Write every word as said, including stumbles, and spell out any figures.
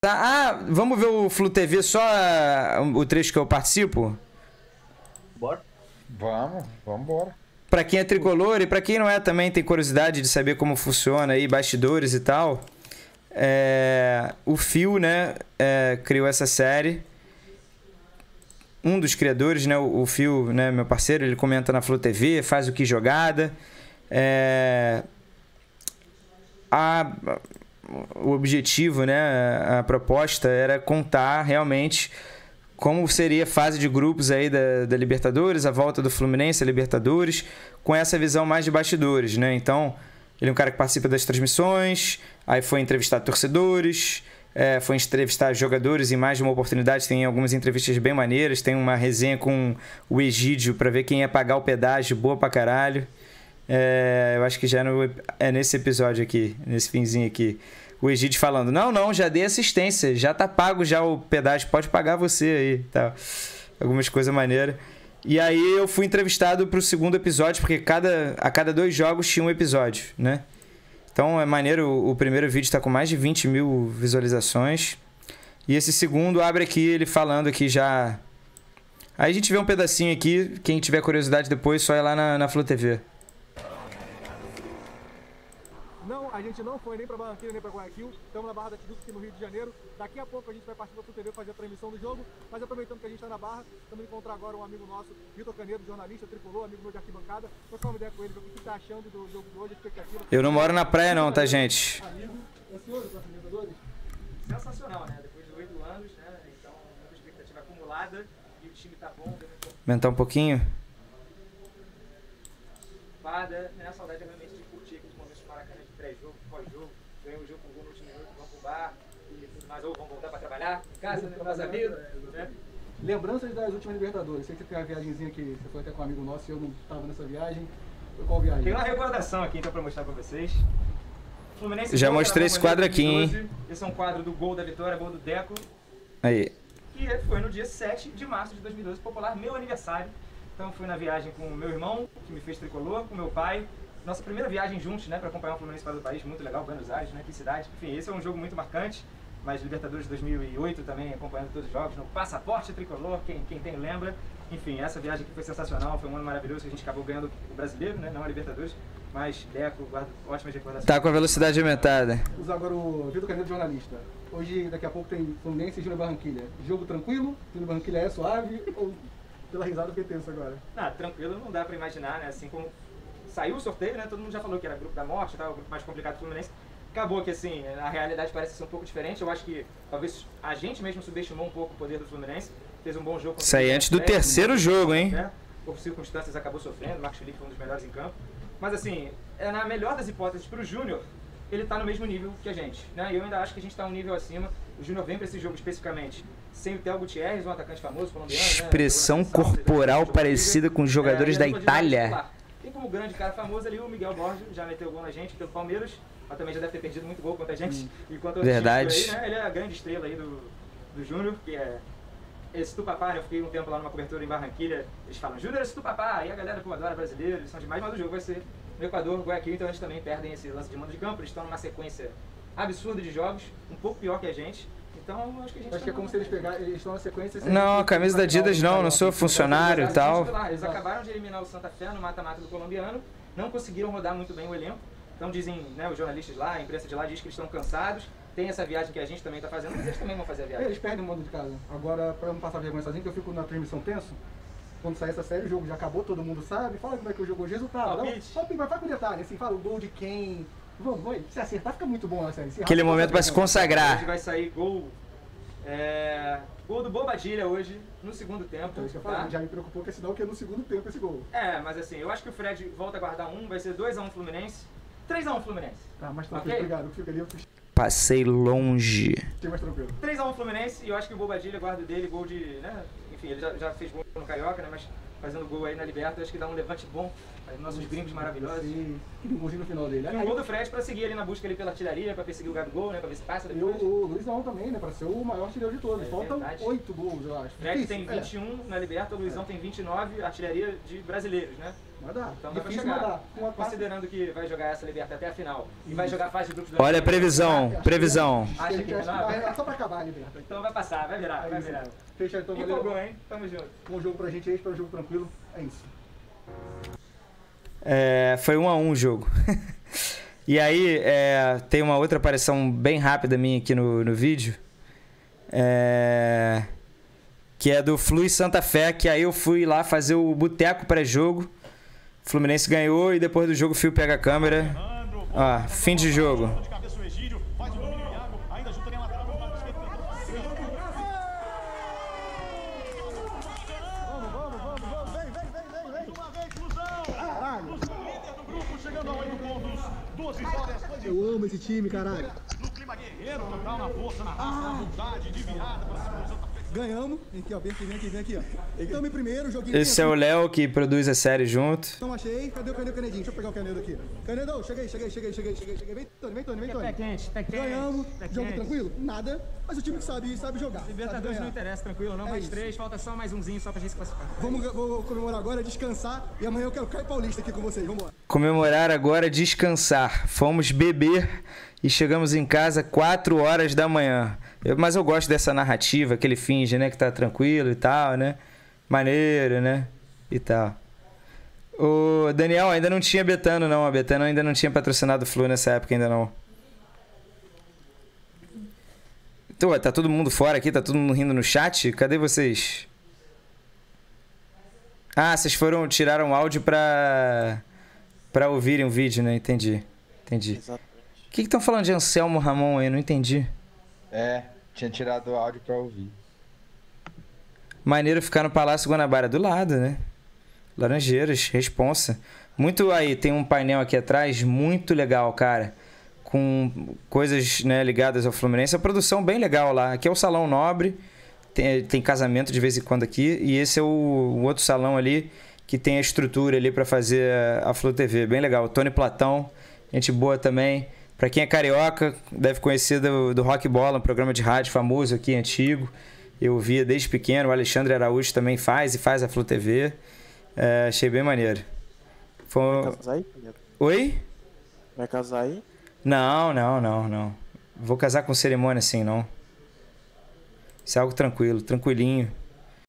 Ah, vamos ver o Flu T V, só o trecho que eu participo? Bora. Vamos, vamos embora. Pra quem é tricolor e pra quem não é também, tem curiosidade de saber como funciona aí, bastidores e tal. É, o Phil, né, é, criou essa série. Um dos criadores, né, o Phil, né, meu parceiro, ele comenta na Flu T V, faz o Que Jogada. É, a, o objetivo, né, a proposta era contar realmente como seria a fase de grupos aí da, da Libertadores, a volta do Fluminense à Libertadores, com essa visão mais de bastidores, né? Então, ele é um cara que participa das transmissões, aí foi entrevistar torcedores, é, foi entrevistar jogadores em mais de uma oportunidade, tem algumas entrevistas bem maneiras, tem uma resenha com o Egídio para ver quem ia pagar o pedágio, boa pra caralho. É, eu acho que já no, é nesse episódio aqui, nesse finzinho aqui. O Egídio falando, não, não, já dei assistência, já tá pago já o pedágio, pode pagar você aí, tá. Algumas coisas maneiras. E aí eu fui entrevistado pro segundo episódio, porque cada, a cada dois jogos tinha um episódio, né? Então é maneiro, o primeiro vídeo tá com mais de vinte mil visualizações. E esse segundo abre aqui, ele falando aqui já... Aí a gente vê um pedacinho aqui, quem tiver curiosidade depois, só ir lá na, na Flu T V. Não, a gente não foi nem para Barranquilla, nem para Guayaquil. Estamos na Barra da Tijuca, aqui no Rio de Janeiro. Daqui a pouco a gente vai partir para a Flu T V fazer a transmissão do jogo. Mas aproveitando que a gente está na Barra, estamos encontrar agora um amigo nosso, Vitor Canedo, jornalista, tricolor, amigo meu de arquibancada. Vou trocar uma ideia com ele, ver o que ele está achando do jogo de hoje, a expectativa. Eu não moro na praia não, tá, gente? Amigo, ansioso para a Libertadores? Sensacional, né? Depois de oito anos, né? Então, muita expectativa acumulada e o time tá bom. Aumentar um pouquinho. Fada, né? A saudade é realmente de curtir aqueles momentos de Maracanã de pré-jogo, pós-jogo. Ganhamos o jogo com gol no último minuto, vamos pro bar e tudo mais. Ou vamos voltar pra trabalhar em casa, né? Com meus amigos, né? Lembranças das últimas Libertadores. Sei que você tem uma viagemzinha que você foi até com um amigo nosso e eu não estava nessa viagem. Foi qual viagem? Tem uma recordação aqui então pra mostrar pra vocês. Fluminense Já gol, mostrei esse quadro aqui, hein? Esse é um quadro do gol da vitória, gol do Deco. Aí. E foi no dia sete de março de dois mil e doze, popular, meu aniversário. Então fui na viagem com o meu irmão, que me fez tricolor, com meu pai. Nossa primeira viagem juntos, né, para acompanhar o Fluminense fora do país, muito legal, Buenos Aires, né, que cidade. Enfim, esse é um jogo muito marcante, mas Libertadores de dois mil e oito também, acompanhando todos os jogos, no Passaporte Tricolor, quem, quem tem lembra. Enfim, essa viagem aqui foi sensacional, foi um ano maravilhoso, que a gente acabou ganhando o brasileiro, né, não a Libertadores, mas Deco, guarda ótimas recordações. Tá com a velocidade aumentada. Usa agora o Vitor Canedo, jornalista. Hoje, daqui a pouco, tem Fluminense e Júnior Barranquilla. Jogo tranquilo? Júnior Barranquilla é suave ou... Pela risada, fiquei tenso agora. Ah, tranquilo, não dá pra imaginar, né? Assim como saiu o sorteio, né? Todo mundo já falou que era grupo da morte, tal, o grupo mais complicado do Fluminense. Acabou que, assim, a realidade parece ser um pouco diferente. Eu acho que talvez a gente mesmo subestimou um pouco o poder do Fluminense. Fez um bom jogo. Isso aí antes do terceiro jogo, hein? Por circunstâncias acabou sofrendo. O Marcos Felipe foi um dos melhores em campo. Mas, assim, é na melhor das hipóteses pro Júnior, ele tá no mesmo nível que a gente, né? E eu ainda acho que a gente tá um nível acima. O Júnior vem pra esse jogo especificamente sem o Theo Gutierrez, um atacante famoso colombiano, expressão né? corporal parecida com os jogadores é, da Itália. Tem como grande cara famoso ali o Miguel Borges, já meteu gol na gente pelo Palmeiras, mas também já deve ter perdido muito gol contra a gente. Hum. Enquanto Verdade. Aí, né? Ele é a grande estrela aí do, do Júnior, que é esse Tupapá, né? Eu fiquei um tempo lá numa cobertura em Barranquilla, eles falam, Júnior, esse Tupapá, aí a galera pô, adora brasileiro, eles são demais, mas o jogo vai ser no Equador, Guayaquil, então eles também perdem esse lance de mando de campo, eles estão numa sequência absurda de jogos, um pouco pior que a gente. Então, acho que a gente acho que é como se eles pegarem, eles estão na sequência... Não, a camisa da Adidas não, não sou funcionário e tal. Eles acabaram de eliminar o Santa Fé no mata-mata do colombiano, não conseguiram rodar muito bem o elenco. Então dizem, né, os jornalistas lá, a imprensa de lá diz que eles estão cansados. Tem essa viagem que a gente também está fazendo, mas eles também vão fazer a viagem. Eles perdem o mando de casa. Agora, para eu não passar vergonha sozinho, que eu fico na transmissão tenso, quando sair essa série, o jogo já acabou, todo mundo sabe. Fala como é que o jogo hoje, resultado. Não, só vai com detalhe, assim, fala o gol de quem... Vamos, vamos, se acertar fica muito bom a série. Se Aquele momento vai se consagrar. Hoje vai sair gol... É... Gol do Bobadilha hoje, no segundo tempo. Então, isso que eu tá? falo, já me preocupou que é sinal que é no segundo tempo esse gol. É, mas assim, eu acho que o Fred volta a guardar um, vai ser dois a um Fluminense, três a um Fluminense. Tá, mais tranquilo, okay? Obrigado. Eu fico ali, eu fico... Passei longe. Fiquei mais tranquilo. três a um Fluminense e eu acho que o Bobadilha guarda dele, gol de, né, enfim, ele já, já fez gol no Carioca, né? Mas fazendo gol aí na Liberta, acho que dá um levante bom. Aí, nossos gringos maravilhosos. Sim, aquele golzinho no final dele. E um gol do Fred pra seguir ali na busca ali pela artilharia, pra perseguir o Gabigol, né? Pra ver se passa E depois. o, o Luizão também, né? Pra ser o maior artilheiro de todos. É Faltam verdade. oito gols, eu acho. Fred tem Difícil, vinte e um na Liberta, o Luizão tem vinte e nove, artilharia de brasileiros, né? Vai dar. Então dá pra Difícil, chegar. mas dá. Uma parte- Considerando que vai jogar essa Liberta até a final e vai jogar a fase de grupos do Olha a ano que vem. previsão, previsão. Acho Acha que que acho que não? vai- é só pra acabar a Liberta. Então vai passar, vai virar, É vai isso, virar. então. Fecha então, Empolgou, valeu. hein? Tamo junto. Bom jogo pra gente aí, espero um jogo tranquilo. É isso. É, foi um a um o jogo. E aí, é, tem uma outra aparição bem rápida minha aqui no, no vídeo. É, que é do Flu e Santa Fé, que aí eu fui lá fazer o boteco pré-jogo. O Fluminense ganhou e depois do jogo o Fio pega a câmera. Ó, fim de jogo. Eu amo esse time, caralho. No clima guerreiro, total na força, na raça, na vontade, de virada pra cima do Santa Fé. Ganhamos. Vem aqui, ó. Vem aqui, vem aqui, vem aqui, ó. Estamos em primeiro, joguinho. Esse é o Léo que produz a série junto. Então achei. Cadê o Canedo, Canedinho? Deixa eu pegar o Canedo aqui. Canedo, cheguei, cheguei, cheguei, cheguei, cheguei, cheguei. Vem, Tony, vem, Tony, vem, Tony. Pé quente, pé quente. Ganhamos. pé Jogo quente. tranquilo? Nada. Mas o time que sabe, sabe jogar. Libertadores sabe não ganhar. interessa, tranquilo, não. É Mais isso. três, falta só mais umzinho só pra gente se classificar. Vamos vou comemorar agora, descansar. E amanhã eu quero Caio Paulista aqui com vocês. Vambora. Comemorar agora, descansar. Fomos beber e chegamos em casa quatro horas da manhã. Eu- mas eu gosto dessa narrativa que ele finge, né? Que tá tranquilo e tal, né? Maneiro, né? E tal. O Daniel, ainda não tinha Betano, não. A Betano ainda não tinha patrocinado o Flu nessa época, ainda não. Então, tá todo mundo fora aqui? Tá todo mundo rindo no chat? Cadê vocês? Ah, vocês foram, tiraram áudio pra, pra ouvirem o vídeo, né? Entendi. Entendi. Exatamente. O que estão falando de Anselmo Ramon aí? Não entendi. É, tinha tirado o áudio pra ouvir. Maneiro ficar no Palácio Guanabara do lado, né? Laranjeiras, responsa. Muito aí, tem um painel aqui atrás, muito legal, cara. Com coisas, né, ligadas ao Fluminense. A produção bem legal lá. Aqui é o Salão Nobre. Tem, tem casamento de vez em quando aqui. E esse é o, o outro salão ali, que tem a estrutura ali pra fazer a, a Flu T V. Bem legal. Tony Platão, gente boa também. Pra quem é carioca, deve conhecer do, do Rock Bola, um programa de rádio famoso aqui, antigo. Eu via desde pequeno. O Alexandre Araújo também faz e faz a Flu T V. É, achei bem maneiro. Foi... Vai casar aí, Canedo? Oi? Vai casar aí? Não, não, não, não. Vou casar com cerimônia assim, não. Isso é algo tranquilo, tranquilinho.